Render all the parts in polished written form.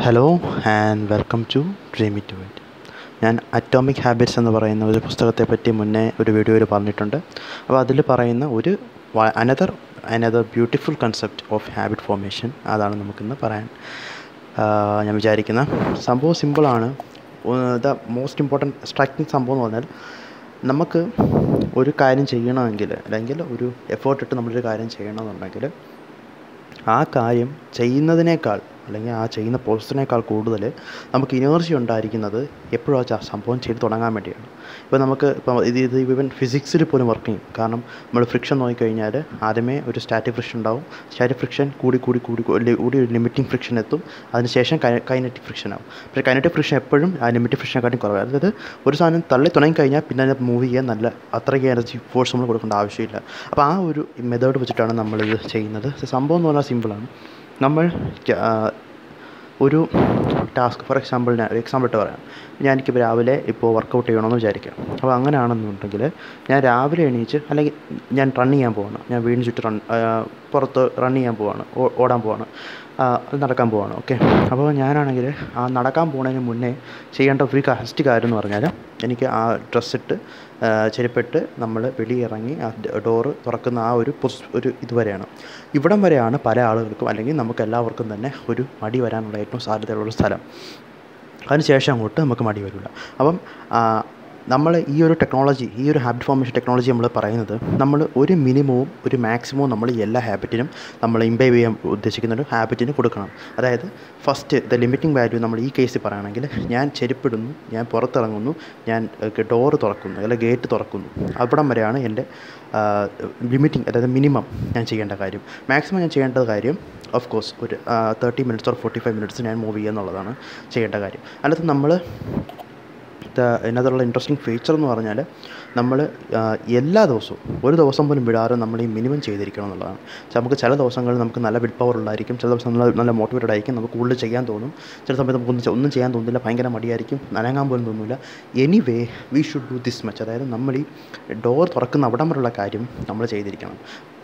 Hello and welcome to dream it do it. ഞാൻ atomic habits എന്ന് പറയുന്ന ഒരു പുസ്തകത്തെ പറ്റി മുന്നേ ഒരു വീഡിയോയിൽ പറഞ്ഞിട്ടുണ്ട്. അപ്പോൾ അതിൽ പറയുന്ന ഒരു another beautiful concept of habit formation, അതാണ് നമുക്കിന്ന് പറയാൻ ഞാൻ വിചാരിക്കുന്ന സംഭവം. സിമ്പിളാണ്. ദ മോസ്റ്റ് ഇമ്പോർട്ടൻറ്റ് സ്ട്രൈക്കിംഗ് സംഭവം എന്ന് പറഞ്ഞാൽ, നമുക്ക് ഒരു കാര്യം ചെയ്യണമെങ്കിൽ, അല്ലെങ്കിൽ ഒരു എഫേർട്ട് ഇട്ട് നമ്മളൊരു കാര്യം ചെയ്യണമെന്നുണ്ടെങ്കിൽ, ആ കാര്യം ചെയ്യുന്നതിനേക്കാൾ അല്ലെങ്കിൽ ആ ചെയ്യുന്ന പ്രോസസ്സിനേക്കാൾ കൂടുതൽ നമുക്ക് ഇനർജി ഉണ്ടായിരിക്കുന്നത് എപ്പോഴും ആ സംഭവം ചെയ്ത് തുടങ്ങാൻ വേണ്ടിയാണ്. ഇപ്പോൾ ഇത് ഈവൻ ഫിസിക്സിൽ പോലും വർക്ക് ചെയ്യും. കാരണം നമ്മൾ ഫ്രിക്ഷൻ നോക്കിക്കഴിഞ്ഞാൽ ആദ്യമേ ഒരു സ്റ്റാറ്റിക് ഫ്രിക്ഷൻ ഉണ്ടാവും. സ്റ്റാറ്റിക് ഫ്രിക്ഷൻ കൂടി ഒരു ലിമിറ്റിംഗ് ഫ്രിക്ഷൻ എത്തും. അതിനുശേഷം കൈനറ്റിക് ഫ്രിക്ഷൻ ആവും. പക്ഷേ കൈനറ്റിക് ഫ്രിക്ഷൻ എപ്പോഴും ആ ലിമിറ്റിംഗ് ഫ്രിക്ഷനെക്കാട്ടും കുറവാണ്. അതായത് ഒരു സാധനം തള്ളി തുടങ്ങിക്കഴിഞ്ഞാൽ പിന്നെ അതിനെ മൂവ് ചെയ്യാൻ അത്രയ്ക്ക് എനർജി ഫോഴ്സ് നമ്മൾ കൊടുക്കേണ്ട ആവശ്യമില്ല. അപ്പോൾ ആ ഒരു മെത്തേഡ് വെച്ചിട്ടാണ് നമ്മളിത് ചെയ്യുന്നത്. സംഭവം എന്ന് പറഞ്ഞാൽ സിമ്പിളാണ്. നമ്മൾ ഒരു ടാസ്ക്, ഫോർ എക്സാമ്പിൾ ഞാൻ ഒരു എക്സാമ്പിൾ ഇട്ട് പറയാം. എനിക്കിപ്പോൾ രാവിലെ വർക്കൗട്ട് ചെയ്യണമെന്ന് വിചാരിക്കാം. അപ്പോൾ അങ്ങനെയാണെന്നുണ്ടെങ്കിൽ ഞാൻ രാവിലെ എണീച്ച്, അല്ലെങ്കിൽ ഞാൻ റൺ ചെയ്യാൻ പോവാണ്, ഞാൻ വീടിന് ചുറ്റും പുറത്ത് റൺ ചെയ്യാൻ പോവാണ്, ഓടാൻ പോവാണ്, നടക്കാൻ പോവാണ്. ഓക്കെ, അപ്പോൾ ഞാനാണെങ്കിൽ ആ നടക്കാൻ പോകുന്നതിന് മുന്നേ ചെയ്യേണ്ട ഒരു ഫസ്റ്റ് കാര്യം എന്ന് പറഞ്ഞാൽ, എനിക്ക് ആ ഡ്രസ്സിട്ട് ചെരുപ്പിട്ട് നമ്മൾ വെളിയിറങ്ങി ആ ഡോറ് തുറക്കുന്ന ആ ഒരു ഇതുവരെയാണ്. ഇവിടം വരെയാണ് പല ആളുകൾക്കും, അല്ലെങ്കിൽ നമുക്ക് എല്ലാവർക്കും തന്നെ ഒരു മടി വരാനുള്ള ഏറ്റവും സാധ്യതയുള്ളൊരു സ്ഥലം. അതിനുശേഷം അങ്ങോട്ട് നമുക്ക് മടി വരില്ല. അപ്പം നമ്മൾ ഈ ഒരു ടെക്നോളജി, ഈ ഒരു ഹാബിറ്റ് ഫോർമേഷൻ ടെക്നോളജി നമ്മൾ പറയുന്നത്, നമ്മൾ ഒരു മിനിമവും ഒരു മാക്സിമവും നമ്മൾ എല്ലാ ഹാബിറ്റിനും നമ്മൾ ഇംബൈബ് ചെയ്യാൻ ഉദ്ദേശിക്കുന്ന ഒരു ഹാബിറ്റിന് കൊടുക്കണം. അതായത് ഫസ്റ്റ് ദ ലിമിറ്റിംഗ് വാല്യൂ നമ്മൾ ഈ കേസിൽ പറയുകയാണെങ്കിൽ, ഞാൻ ചെരുപ്പിടുന്നു, ഞാൻ പുറത്തിറങ്ങുന്നു, ഞാൻ ഡോറ് തുറക്കുന്നു, അല്ലെങ്കിൽ ഗേറ്റ് തുറക്കുന്നു, അവിടം വരെയാണ് എൻ്റെ ലിമിറ്റിംഗ്, അതായത് മിനിമം ഞാൻ ചെയ്യേണ്ട കാര്യം. മാക്സിമം ഞാൻ ചെയ്യേണ്ട കാര്യം ഓഫ് കോഴ്സ് ഒരു 30 മിനിറ്റ്സ് ഓർ 45 മിനിറ്റ്സ് ഞാൻ മൂവ് ചെയ്യുക എന്നുള്ളതാണ് ചെയ്യേണ്ട കാര്യം. അല്ലാതെ നമ്മൾ ഇതിനകത്തുള്ള ഇൻട്രസ്റ്റിംഗ് ഫീച്ചർ എന്ന് പറഞ്ഞാൽ, നമ്മൾ എല്ലാ ദിവസവും ഒരു ദിവസം പോലും വിടാതെ നമ്മൾ ഈ മിനിമം ചെയ്തിരിക്കണം എന്നുള്ളതാണ്. നമുക്ക് ചില ദിവസങ്ങളിൽ നമുക്ക് നല്ല വിൽ പവർ ഉള്ളായിരിക്കും, ചില ദിവസം നല്ല മോട്ടിവേറ്റഡ് ആയിരിക്കും, നമുക്ക് കൂടുതൽ ചെയ്യാൻ തോന്നും. ചില സമയത്ത് നമുക്ക് ഒന്നും ചെയ്യാൻ തോന്നില്ല, ഭയങ്കര മടിയായിരിക്കും, നനങ്ങാൻ പോലും തോന്നില്ല. Anyway we should do this much. അതായത് നമ്മൾ ഈ ഡോർ തുറക്കുന്ന അവിടം വരെയുള്ള കാര്യം നമ്മൾ ചെയ്തിരിക്കണം.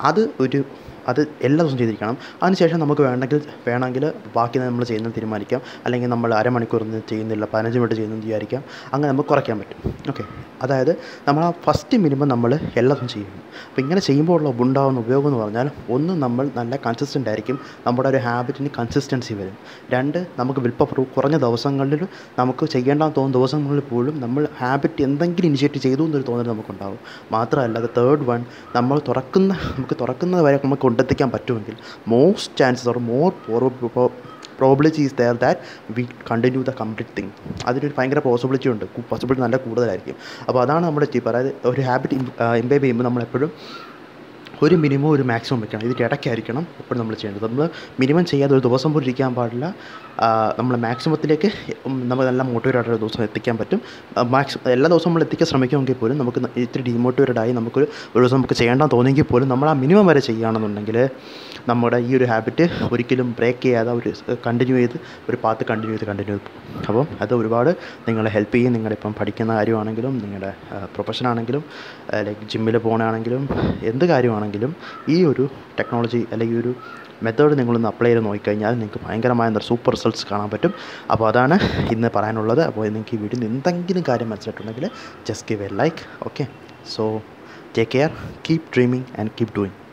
അത് എല്ലാ ദിവസവും ചെയ്തിരിക്കണം. അതിനുശേഷം നമുക്ക് വേണമെങ്കിൽ ബാക്കി നമ്മൾ ചെയ്യുന്നത് തീരുമാനിക്കാം. അല്ലെങ്കിൽ നമ്മൾ അരമണിക്കൂർ ചെയ്യുന്നില്ല, 15 മിനിറ്റ് ചെയ്യുന്നത് വിചാരിക്കാം. അങ്ങനെ നമുക്ക് കുറയ്ക്കാൻ പറ്റും. ഓക്കെ, അതായത് നമ്മൾ ആ ഫസ്റ്റ് മിനിമം നമ്മൾ എല്ലാതും ചെയ്യണം. അപ്പോൾ ഇങ്ങനെ ചെയ്യുമ്പോൾ ഉണ്ടാകുന്ന ഉപയോഗം എന്ന് പറഞ്ഞാൽ, ഒന്ന്, നമ്മൾ നല്ല കൺസിസ്റ്റൻ്റ് ആയിരിക്കും, നമ്മുടെ ഒരു ഹാബിറ്റിന് കൺസിസ്റ്റൻസി വരും. 2, നമുക്ക് വിൽ പവർ കുറഞ്ഞ ദിവസങ്ങളിൽ, നമുക്ക് ചെയ്യേണ്ടെന്ന് തോന്നുന്ന ദിവസങ്ങളിൽ പോലും നമ്മൾ ഹാബിറ്റ് എന്തെങ്കിലും ഇനിഷ്യേറ്റ് ചെയ്തു എന്നൊരു തോന്നൽ നമുക്കുണ്ടാകും. മാത്രമല്ല, തേർഡ് വൺ, നമുക്ക് തുറക്കുന്നത് വരെ നമുക്ക് കൊണ്ടെത്തിക്കാൻ പറ്റുമെങ്കിൽ, most chances or more probability is there that we continue the complete thing. അതിനൊരു ഭയങ്കര പോസിബിലിറ്റി ഉണ്ട്, പോസിബിലിറ്റി നല്ല കൂടുതലായിരിക്കും. അപ്പോൾ അതാണ് നമ്മുടെ ടിപ്പ്. അതായത് ഒരു ഹാബിറ്റ് ഇംബൈബ് ചെയ്യുമ്പോൾ നമ്മളെപ്പോഴും ഒരു മിനിമം ഒരു മാക്സിമം വെക്കണം. ഇതിൻ്റെ ഇടയ്ക്കായിരിക്കണം എപ്പോഴും നമ്മൾ ചെയ്യേണ്ടത്. നമ്മൾ മിനിമം ചെയ്യാതെ ഒരു ദിവസം പോലും ഇരിക്കാൻ പാടില്ല. നമ്മൾ മാക്സിമത്തിലേക്ക് നമുക്ക് നല്ല മോട്ടിവേറ്റഡ് ആയിട്ട് ഒരു ദിവസം എത്തിക്കാൻ പറ്റും. എല്ലാ ദിവസവും നമ്മൾ എത്തിക്കാൻ ശ്രമിക്കുമെങ്കിൽ പോലും നമുക്ക് ഇത്തിരി ഡീമോട്ടിവേറ്റഡ് ആയി ഒരു ദിവസം നമുക്ക് ചെയ്യേണ്ടെന്ന് തോന്നിയെങ്കിൽ പോലും നമ്മൾ ആ മിനിമം വരെ ചെയ്യുകയാണെന്നുണ്ടെങ്കിൽ, നമ്മുടെ ഈ ഒരു ഹാബിറ്റ് ഒരിക്കലും ബ്രേക്ക് ചെയ്യാതെ കണ്ടിന്യൂ ചെയ്ത് പോകും. അപ്പം അത് ഒരുപാട് നിങ്ങളെ ഹെൽപ്പ് ചെയ്യും. നിങ്ങളിപ്പം പഠിക്കുന്ന കാര്യമാണെങ്കിലും, നിങ്ങളുടെ പ്രൊഫഷനാണെങ്കിലും, ലൈക്ക് ജിമ്മിൽ പോകുകയാണെങ്കിലും, എന്ത് കാര്യമാണെങ്കിലും, ഈ ഒരു ടെക്നോളജി അല്ലെങ്കിൽ ഈ ഒരു മെത്തേഡ് നിങ്ങളൊന്ന് അപ്ലൈ ചെയ്ത് നോക്കിക്കഴിഞ്ഞാൽ നിങ്ങൾക്ക് ഭയങ്കരമായ സൂപ്പർ റിസൾട്ട്സ് കാണാൻ പറ്റും. അപ്പോൾ അതാണ് ഇന്ന് പറയാനുള്ളത്. അപ്പോൾ നിങ്ങൾക്ക് ഈ വീഡിയോയിൽ എന്തെങ്കിലും കാര്യം മനസ്സിലായിട്ടുണ്ടെങ്കിൽ just give a like. Okay, so take care, keep dreaming and keep doing.